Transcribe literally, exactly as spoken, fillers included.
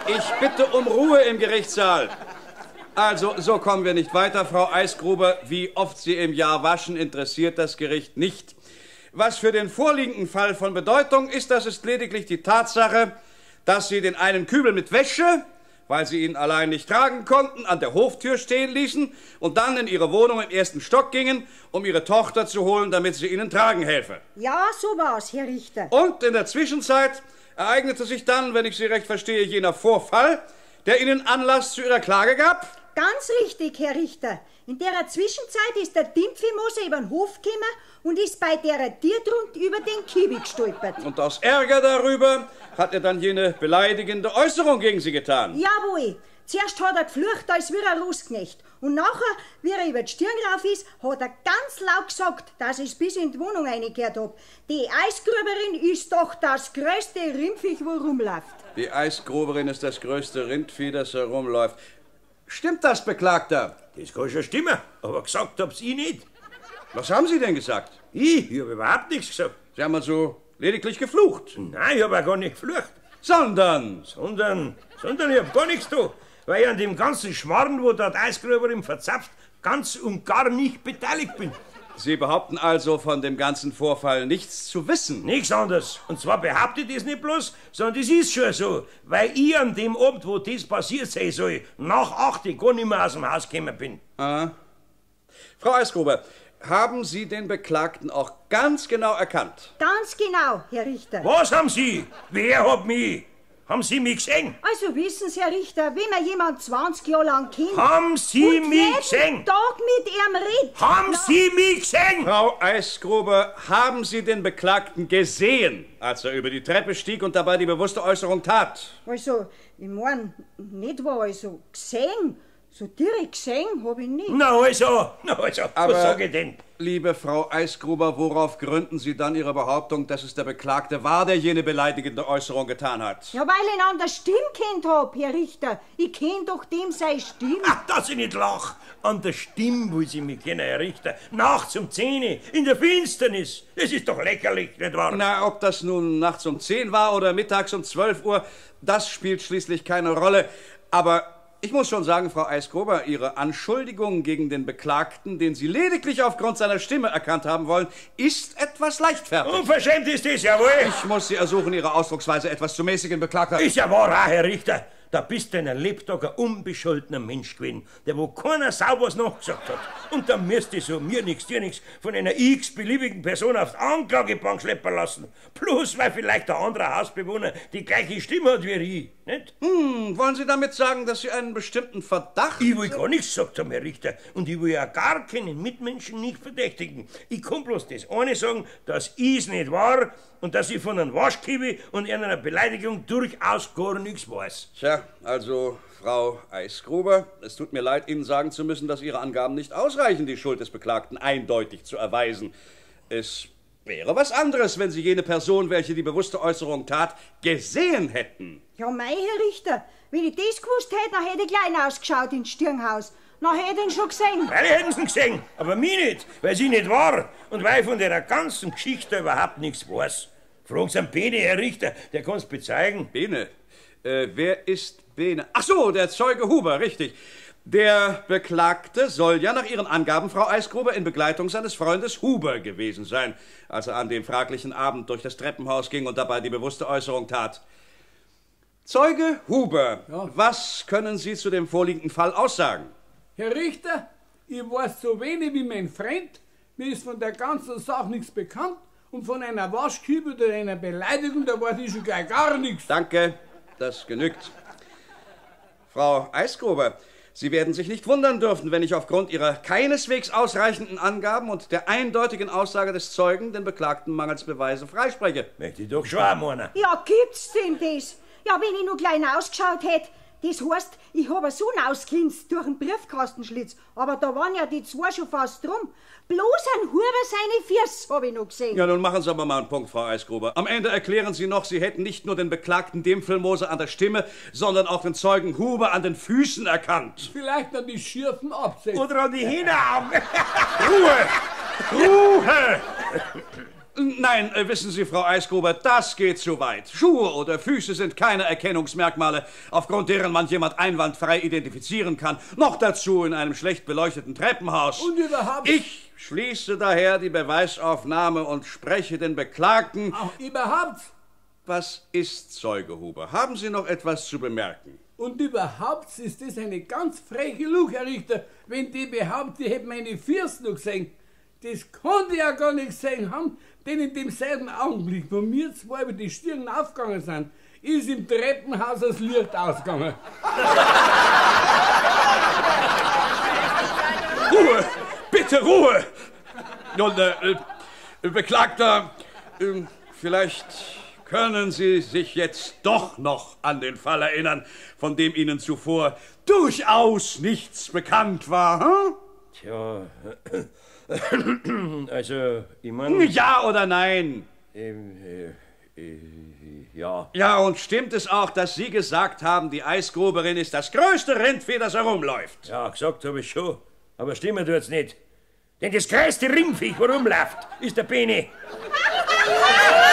Ich bitte um Ruhe im Gerichtssaal. Also, so kommen wir nicht weiter, Frau Eisgruber. Wie oft Sie im Jahr waschen, interessiert das Gericht nicht. Was für den vorliegenden Fall von Bedeutung ist, das ist lediglich die Tatsache, dass Sie den einen Kübel mit Wäsche, weil Sie ihn allein nicht tragen konnten, an der Hoftür stehen ließen und dann in Ihre Wohnung im ersten Stock gingen, um Ihre Tochter zu holen, damit sie Ihnen tragen helfe. Ja, so war's, Herr Richter. Und in der Zwischenzeit ereignete sich dann, wenn ich Sie recht verstehe, jener Vorfall, der Ihnen Anlass zu Ihrer Klage gab? Ganz richtig, Herr Richter. In der Zwischenzeit ist der Dimpfimoser über den Hof gekommen und ist bei der Tiertrund über den Kiwi gestolpert. Und aus Ärger darüber hat er dann jene beleidigende Äußerung gegen Sie getan? Jawohl. Zuerst hat er geflucht, als wäre er Russknecht. Und nachher, wie er über die Stirn rauf ist, hat er ganz laut gesagt, dass ich bis in die Wohnung reingehört hab. Die Eisgruberin ist doch das größte Rindviech, wo rumläuft. Die Eisgruberin ist das größte Rindvieh, das herumläuft. Stimmt das, Beklagter? Das kann schon stimmen, aber gesagt hab's ich nicht. Was haben Sie denn gesagt? Ich? Ich hab überhaupt nichts gesagt. Sie haben also lediglich geflucht? Nein, ich hab auch gar nicht geflucht. Sondern? Sondern, sondern ich hab gar nichts da. Weil ich an dem ganzen Schmarrn, wo da die Eisgruberin verzapft, ganz und gar nicht beteiligt bin. Sie behaupten also, von dem ganzen Vorfall nichts zu wissen? Nichts anderes. Und zwar behaupte ich das nicht bloß, sondern das ist schon so. Weil ich an dem Abend, wo das passiert sein soll, nach acht gar nicht mehr aus dem Haus gekommen bin. Ah. Frau Eisgruber, haben Sie den Beklagten auch ganz genau erkannt? Ganz genau, Herr Richter. Was haben Sie? Wer hat mich? Haben Sie mich gesehen? Also wissen Sie, Herr Richter, wenn man jemand zwanzig Jahre lang kennt... Haben Sie und mich jeden gesehen? Tag mit ihm redet... Haben Na, Sie mich gesehen? Frau Eisgruber, haben Sie den Beklagten gesehen, als er über die Treppe stieg und dabei die bewusste Äußerung tat? Also, ich mein, nicht wahr, also gesehen, so direkt gesehen hab ich nicht. Na also, na also, Aber, was sag ich denn? Liebe Frau Eisgruber, worauf gründen Sie dann Ihre Behauptung, dass es der Beklagte war, der jene beleidigende Äußerung getan hat? Ja, weil ich ihn an der Stimme kennt hab, Herr Richter. Ich kenn doch dem seine Stimme. Ach, dass ich nicht lach. An der Stimme will Sie mich kennen, Herr Richter. Nachts um zehn, in der Finsternis. Das ist doch lächerlich, nicht wahr? Na, ob das nun nachts um zehn war oder mittags um zwölf Uhr, das spielt schließlich keine Rolle. Aber ich muss schon sagen, Frau Eisgruber, Ihre Anschuldigung gegen den Beklagten, den Sie lediglich aufgrund seiner Stimme erkannt haben wollen, ist etwas leichtfertig. Unverschämt ist das, jawohl. Ich muss Sie ersuchen, Ihre Ausdrucksweise etwas zu mäßigen, Beklagter. Ist ja wahr, auch, Herr Richter. Da bist du ein Lebtag ein unbescholtener Mensch gewesen, der wo keiner Sau was nachgesagt hat. Und dann müsst ihr so mir nix, dir nix von einer x-beliebigen Person auf die Anklagebank schleppen lassen. Bloß weil vielleicht der andere Hausbewohner die gleiche Stimme hat wie ich, nicht? Hm, wollen Sie damit sagen, dass Sie einen bestimmten Verdacht... Ich will gar nichts gesagt haben, Herr Richter. Und ich will ja gar keinen Mitmenschen nicht verdächtigen. Ich kann bloß das eine sagen, dass ich's nicht war und dass ich von einem Waschkiwi und einer Beleidigung durchaus gar nichts weiß. Tja, also, Frau Eisgruber, es tut mir leid, Ihnen sagen zu müssen, dass Ihre Angaben nicht ausreichen, die Schuld des Beklagten eindeutig zu erweisen. Es wäre was anderes, wenn Sie jene Person, welche die bewusste Äußerung tat, gesehen hätten. Ja, mei, Herr Richter, wenn ich das gewusst hätte, dann hätte ich gleich ausgeschaut ins Stirnhaus. Dann hätte ich ihn schon gesehen. Weil hätten sie ihn gesehen, aber mich nicht, weil sie nicht war und weil ich von der ganzen Geschichte überhaupt nichts weiß. Fragen Sie einen Bene, Herr Richter, der kann's bezeugen. Bene? Äh, wer ist Bene? Ach so, der Zeuge Huber, richtig. Der Beklagte soll ja nach Ihren Angaben, Frau Eisgruber, in Begleitung seines Freundes Huber gewesen sein, als er an dem fraglichen Abend durch das Treppenhaus ging und dabei die bewusste Äußerung tat. Zeuge Huber, Ja. Was können Sie zu dem vorliegenden Fall aussagen? Herr Richter, ich weiß so wenig wie mein Freund, mir ist von der ganzen Sache nichts bekannt und von einer Waschkübe oder einer Beleidigung, da weiß ich schon gleich gar nichts. Danke, das genügt. Frau Eisgruber, Sie werden sich nicht wundern dürfen, wenn ich aufgrund Ihrer keineswegs ausreichenden Angaben und der eindeutigen Aussage des Zeugen den Beklagten mangels Beweise freispreche. Möchte ich doch schon auch meinen. Ja, gibt's denn das? Ja, wenn ich nur klein ausgeschaut hätte. Das heißt, ich habe so ausglinst durch den Briefkastenschlitz. Aber da waren ja die zwei schon fast drum. Bloß ein Huber seine Füße habe ich noch gesehen. Ja, nun machen Sie aber mal einen Punkt, Frau Eisgruber. Am Ende erklären Sie noch, Sie hätten nicht nur den Beklagten Dempfelmoser an der Stimme, sondern auch den Zeugen Huber an den Füßen erkannt. Vielleicht an die schierfen Absätze. Oder an die Hinaum. Ruhe! Ruhe! Nein, äh, wissen Sie, Frau Eisgruber, das geht zu weit. Schuhe oder Füße sind keine Erkennungsmerkmale, aufgrund deren man jemand einwandfrei identifizieren kann. Noch dazu in einem schlecht beleuchteten Treppenhaus. Und überhaupt... Ich schließe daher die Beweisaufnahme und spreche den Beklagten... Auch überhaupt... Was ist, Zeuge Huber? Haben Sie noch etwas zu bemerken? Und überhaupt ist das eine ganz freche Lug, Herr Richter, wenn die behaupten, die hätten meine Füße noch gesehen. Das konnte ich ja gar nicht gesehen haben, denn in demselben Augenblick, wo wir zwei über die Stirn aufgegangen sind, ist im Treppenhaus das Licht ausgegangen. Ruhe! Bitte Ruhe! Nun, äh, äh, Beklagter, äh, vielleicht können Sie sich jetzt doch noch an den Fall erinnern, von dem Ihnen zuvor durchaus nichts bekannt war, hm? Tja, also, ich meine... Ja oder nein? Ähm, äh, äh, ja. Ja, und stimmt es auch, dass Sie gesagt haben, die Eisgruberin ist das größte Rindvieh, das herumläuft? Ja, gesagt habe ich schon, aber stimmen tut's nicht. Denn das größte Rindviech, wo rumläuft, ist der Bene.